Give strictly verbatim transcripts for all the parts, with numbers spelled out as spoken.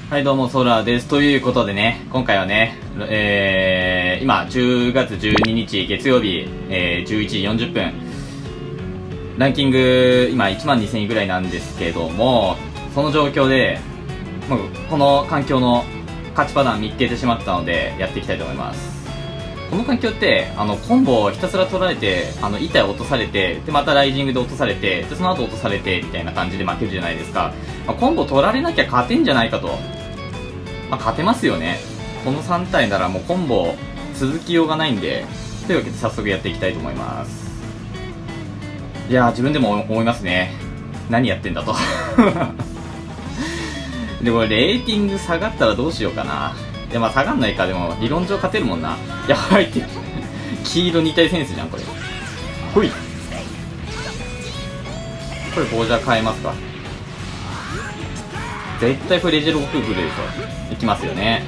はい、どうも、ソラです。ということでね、今回はね、えー、今、じゅうがつじゅうににち月曜日、えー、じゅういちじよんじゅっぷん、ランキング、今、いちまんにせんいぐらいなんですけども、その状況で、もうこの環境の勝ちパターン見つけてしまったので、やっていきたいと思います。この環境って、あの、コンボをひたすら取られて、あの、いち体落とされて、で、またライジングで落とされて、で、その後落とされて、みたいな感じで負けるじゃないですか。まあ、コンボ取られなきゃ勝てんじゃないかと。まあ、勝てますよね。このさん体ならもうコンボ続きようがないんで、というわけで早速やっていきたいと思います。いやー、自分でも思いますね。何やってんだと。で、これレーティング下がったらどうしようかな。いや、まあ下がんないか。でも理論上勝てるもんな。やばいって。黄色に体センスじゃん、これ。ほい。これボージャー変えますか。絶対これレジェル悟空来るでしょ。いきますよね。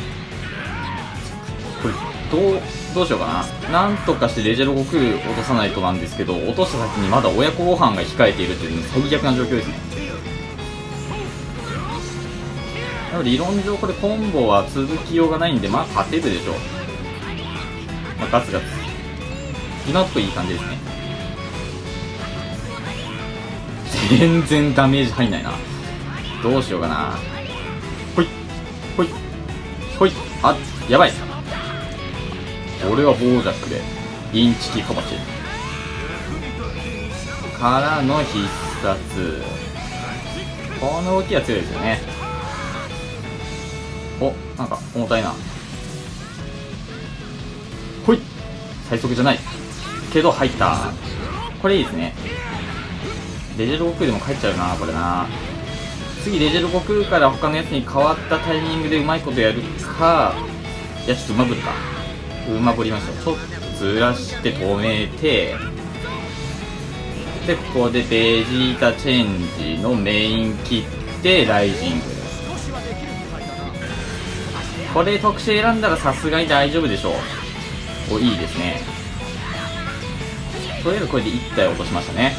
これ、どう、どうしようかな。なんとかしてレジェル悟空落とさないとなんですけど、落とした先にまだ親子ご飯が控えているっていう最悪な状況ですね。なので理論上これコンボは続きようがないんで、まあ勝てるでしょう。まあ、ガツガツ。今のとこいい感じですね。全然ダメージ入んないな。どうしようかな。ほいほいほい。あ、やばい。俺はボージャックでインチキカバチからの必殺。この動きは強いですよね。お、なんか重たいな。ほい。最速じゃないけど入った。これいいですね。レジェル悟空でも帰っちゃうな、これな。次レジェル悟空から他のやつに変わったタイミングでうまいことやるか、いやちょっとうまぶるか。うまぶりました。ちょっとずらして止めて、でここでベジータチェンジのメイン切ってライジング。これ特殊選んだらさすがに大丈夫でしょう。お、いいですね。とりあえずこれでいち体落としましたね。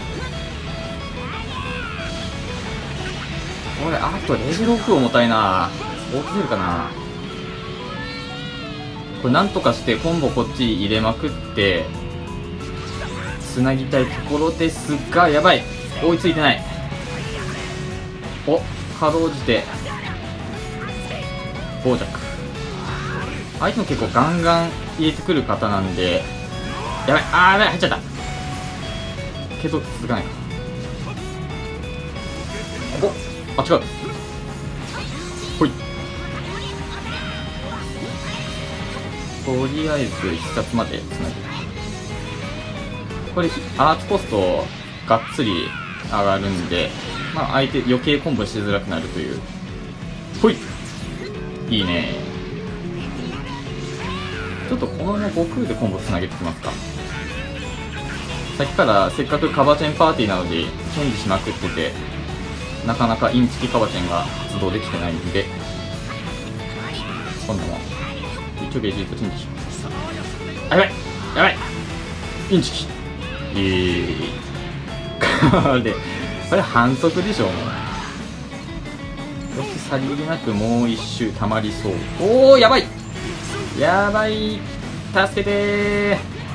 これあとレジろく重たいな。落とせるかな。これなんとかしてコンボこっち入れまくってつなぎたいところですが、やばい、追いついてない。お、かろうじてボージャック。相手も結構ガンガン入れてくる方なんで、やばい、あーやばい、入っちゃったけど続かないか。お、あ、違う。ほい。とりあえず必殺までつなげる。これアーツコストがっつり上がるんで、まあ相手余計コンボしづらくなるという。ほい。いいね。ちょっとこのまま悟空でコンボつなげてきますか。さっきからせっかくカバチェンパーティーなのでチェンジしまくってて、なかなかインチキカバチェンが発動できてないんで、こんなもん一応ベジータチェンジしました。あ、やばいやばい、インチキ。えーこれこれ反則でしょ。もうよし、さりげなくもう一周たまりそう。おお、やばいやばい、助けてー。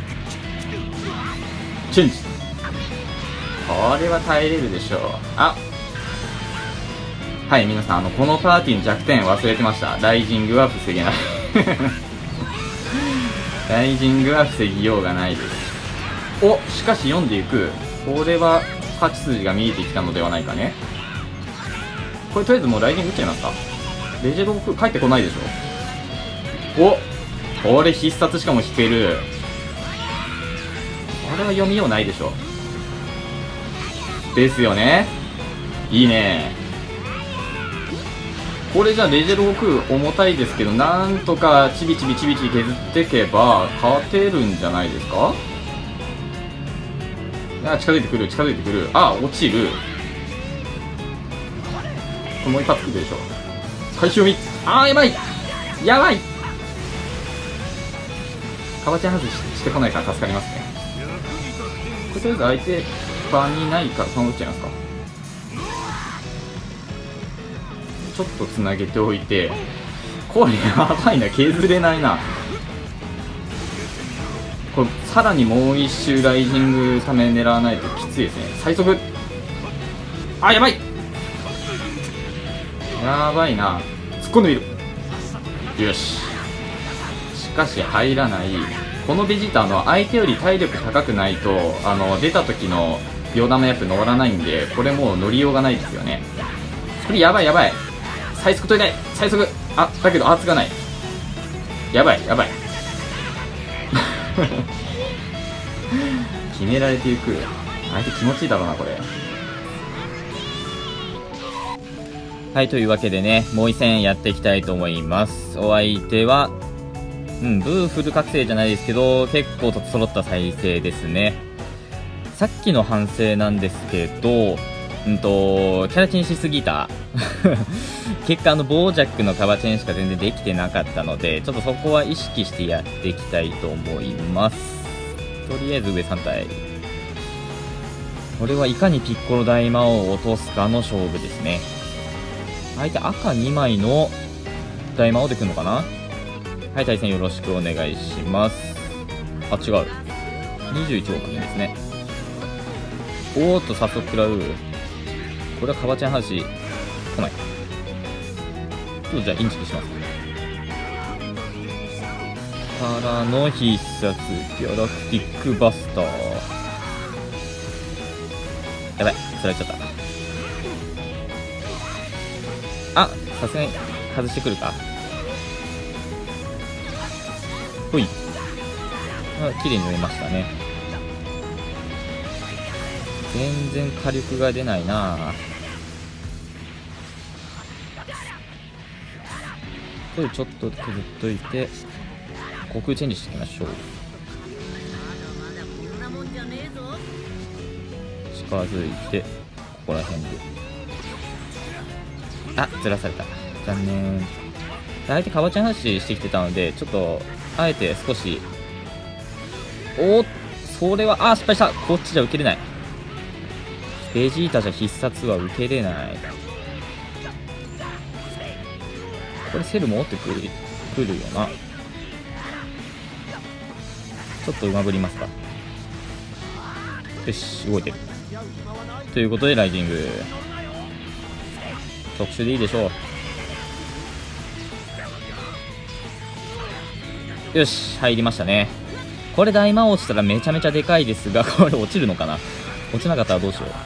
チェンジ。これは耐えれるでしょう。あ、はい、皆さん、あのこのパーティーの弱点忘れてました。ライジングは防げない。ライジングは防ぎようがないです。お、しかし読んでいく。これは勝ち筋が見えてきたのではないかね。これとりあえずもうライジング打っちゃいますか。レジェロ僕帰ってこないでしょ。お、これ必殺しかも引ける。これは読みようないでしょ。ですよね。いいね。これじゃあレジェル悟空重たいですけど、なんとかちびちびちびちび削っていけば勝てるんじゃないですか。あ、近づいてくる近づいてくる。あ、落ちる。もう一発くるでしょ。回収読み。あー、やばいやばい。カバチャン外ししてこないから助かりますね。これとりあえず相手場にないからそのまま打っちゃいますか。 ちょっとつなげておいて、これやばいな、削れないな。これさらにもう一周ライジングため狙わないときついですね。最速、あ、やばい、やばいな。突っ込んでみる。よし。しかし入らない。このベジータの相手より体力高くないと、あの出た時の秒玉やつ乗らないんで、これもう乗りようがないですよね。これやばいやばい、最速取りたい、最速、あ、だけどアーツがない。やばいやばい決められていく。相手気持ちいいだろうなこれ。はい、というわけでね、もう一戦やっていきたいと思います。お相手はうん、ブーフル覚醒じゃないですけど、結構揃った再生ですね。さっきの反省なんですけど、うんと、キャラチェンしすぎた。結果、あの、ボージャックのカバチェンしか全然できてなかったので、ちょっとそこは意識してやっていきたいと思います。とりあえず上さん体。これはいかにピッコロ大魔王を落とすかの勝負ですね。相手赤にまいの大魔王で来るのかな。はい、対戦よろしくお願いします。あ、違う。にじゅういち号確認ですね。おーっと、早速食らう。これはカバチャンハウシ、来ない。ちょっとじゃあ、インチキします。からの必殺、ギャラクティックバスター。やばい、釣られちゃった。あ、さすがに外してくるか。ほい。あ、綺麗に縫えましたね。全然火力が出ないな。これちょっと削っといて、航空チェンジしていきましょう。近づいて、ここら辺で。あ、ずらされた。残念。相手カバチャン話してきてたので、ちょっと、あえて少し、おー、それは、あー、失敗した。こっちじゃ受けれない。ベジータじゃ必殺は受けれない。これセル持ってくる、くるよな。ちょっと馬ぶりますか。よし、動いてる。ということで、ライジング。特殊でいいでしょう。よし、入りましたね。これ大魔王落ちたらめちゃめちゃでかいですが、これ落ちるのかな。落ちなかったらどうしよう。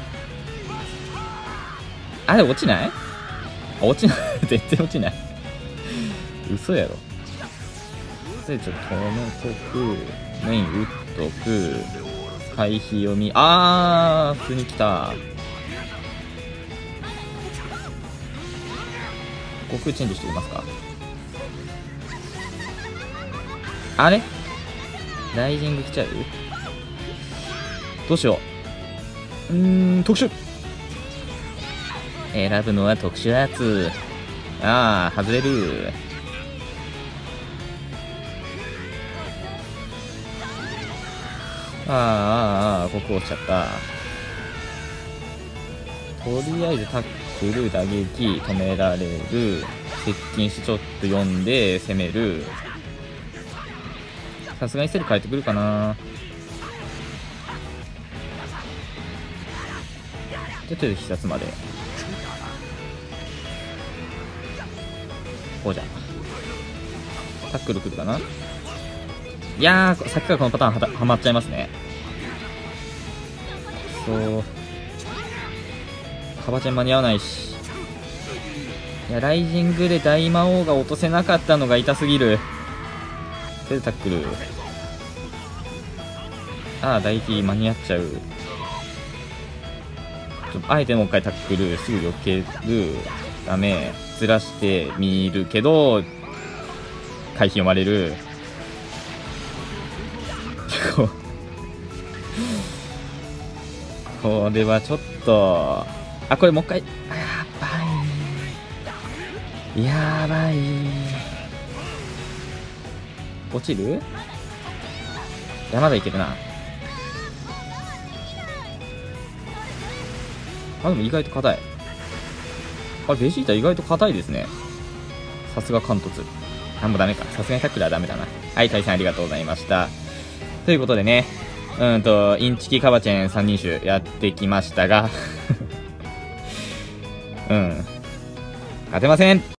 あれ落ちない？あ、落ちない。全然落ちない。嘘やろ。それちょっと止めとく。メイン打っとく。回避読み。あー、普通に来た。航空チェンジしてみますか。あれライジング来ちゃう？どうしよう。うーん、特殊選ぶのは特殊やつ。ああ、外れる。あーあー、あー、ここ落ちちゃった。とりあえずタックル、打撃、止められる。接近してちょっと読んで攻める。さすがにセル変えてくるかな。で、とりあえず必殺まで。こうじゃ。タックル来るかな。いやー、さっきからこのパターンはたはまっちゃいますね。そう。カバチェン間に合わないし。いや、ライジングで大魔王が落とせなかったのが痛すぎる。とりあえずタックル。ああ、大輝間に合っちゃう。ちょっとあえてもう一回タックル、すぐ避ける。ダメ。ずらしてみるけど、回避読まれる。これはちょっと、あ、これもう一回、あ、やばい。やばい。落ちる？いや、まだいけるな。あ、でも意外と硬い。 あ、ベジータ意外と硬いですね。さすが関突。あ、もうダメか。さすがにタックルはダメだな。はい、対戦ありがとうございました。ということでね、うんと、インチキカバチェン三人種やってきましたが、うん。勝てません。